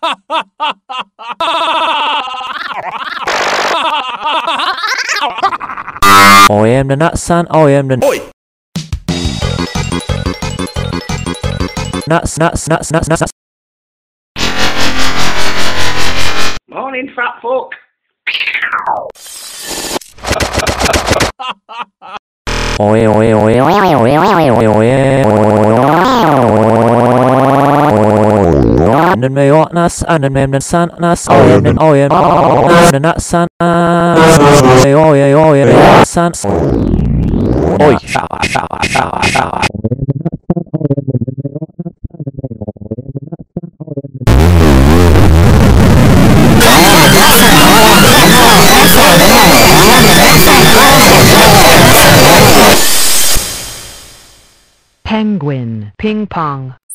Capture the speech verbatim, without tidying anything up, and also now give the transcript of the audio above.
Ôi em đã nát san, ôi em đã nát nát nát nát nát. Morning, fat fuck. Ôi ôi ôi ôi ôi ôi ôi ôi. Nên mày ó nas, nên em nên san nas, ôi em nên ôi em nên nát san. Ôi ôi ôi ôi san. Ôi sao sao sao sao. Penguin, ping pong.